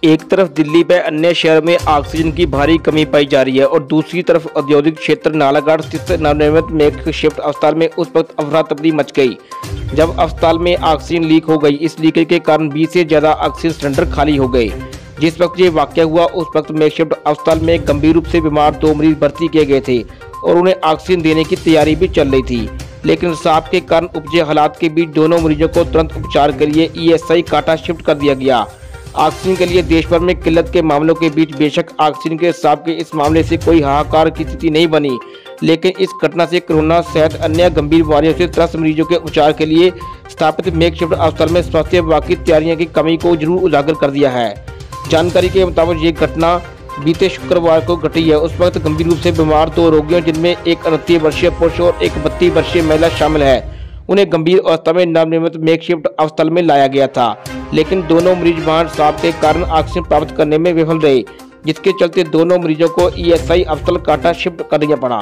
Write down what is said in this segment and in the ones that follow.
एक तरफ दिल्ली व अन्य शहरों में ऑक्सीजन की भारी कमी पाई जा रही है और दूसरी तरफ औद्योगिक क्षेत्र नालागढ़ स्थित नवनिर्मित मेकशिफ्ट अस्पताल में उस वक्त अफरा तफरी मच गई जब अस्पताल में ऑक्सीजन लीक हो गई। इस लीकेज के कारण 20 से ज्यादा ऑक्सीजन सिलेंडर खाली हो गए। जिस वक्त ये वाकया हुआ उस वक्त मेकशिफ्ट अस्पताल में गंभीर रूप से बीमार 2 मरीज भर्ती किए गए थे और उन्हें ऑक्सीजन देने की तैयारी भी चल रही थी, लेकिन सांप के कारण उपजे हालात के बीच दोनों मरीजों को तुरंत उपचार के लिए ईएसआई काटा शिफ्ट कर दिया गया। ऑक्सीजन के लिए देश भर में किल्लत के मामलों के बीच बेशक ऑक्सीजन के सांप के इस मामले से कोई हाहाकार की स्थिति नहीं बनी, लेकिन इस घटना से कोरोना सहित अन्य गंभीर बीमारियों से त्रस्त मरीजों के उपचार के लिए स्थापित मेकशिफ्ट अस्पताल में स्वास्थ्य विभाग की तैयारियों की कमी को जरूर उजागर कर दिया है। जानकारी के मुताबिक ये घटना बीते शुक्रवार को घटी है। उस वक्त गंभीर रूप से बीमार 2 रोगियों जिनमें एक 29 वर्षीय पुरुष और एक 32 वर्षीय महिला शामिल है, उन्हें गंभीर अवस्था में नवनिर्मित मेकशिफ्ट अस्पताल में लाया गया था, लेकिन दोनों मरीज बाहर सांप के कारण ऑक्सीजन प्राप्त करने में विफल रहे, जिसके चलते दोनों मरीजों को ईएसआई अस्पताल काटा शिफ्ट करना पड़ा।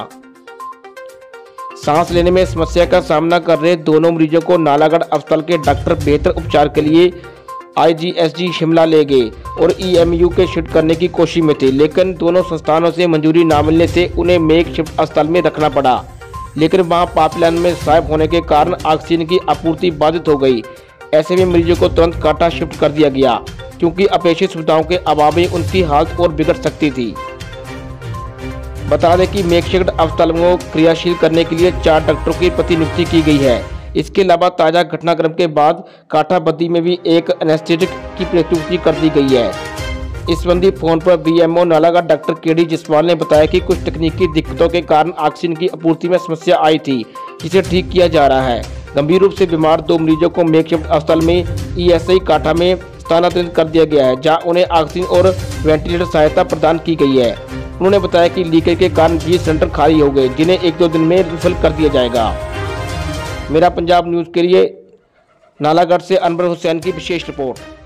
सांस लेने में समस्या का सामना कर रहे दोनों मरीजों को नालागढ़ अस्पताल के डॉक्टर बेहतर उपचार के लिए आईजीएसजी शिमला ले गए और ईएमयू के शिफ्ट करने की कोशिश में थे, लेकिन दोनों संस्थानों से मंजूरी न मिलने से उन्हें मेकशिफ्ट अस्पताल में रखना पड़ा। लेकिन वहां पाइपलाइन में साफ होने के कारण ऑक्सीजन की आपूर्ति बाधित हो गई। ऐसे में मरीजों को तुरंत काटा शिफ्ट कर दिया गया, क्योंकि अपेक्षित सुविधाओं के अभाव में उनकी हालत और बिगड़ सकती थी। बता दें कि मेकशिफ्ट अस्पताल को क्रियाशील करने के लिए 4 डॉक्टरों की प्रतिनियुक्ति की गई है। इसके अलावा ताज़ा घटनाक्रम के बाद काठाबद्दी में भी एक एनेस्थेटिक की प्रतिनियुक्ति कर दी गई है। इस संबंधी फोन पर BMO Nalagarh doctor KD Jaswal ने बताया कि कुछ तकनीकी दिक्कतों के कारण ऑक्सीजन की आपूर्ति में समस्या आई थी, जिसे ठीक किया जा रहा है। गंभीर रूप से बीमार 2 मरीजों को मेकशिफ्ट अस्पताल में ईएसआई काटा में स्थानांतरित कर दिया गया है, जहां उन्हें ऑक्सीजन और वेंटिलेटर सहायता प्रदान की गई है। उन्होंने बताया कि लीकेज के कारण 20 सिलेंडर खाली हो गए, जिन्हें 1-2 दिन में रिफिल कर दिया जाएगा। मेरा पंजाब न्यूज़ के लिए नालागढ़ से अनवर हुसैन की विशेष रिपोर्ट।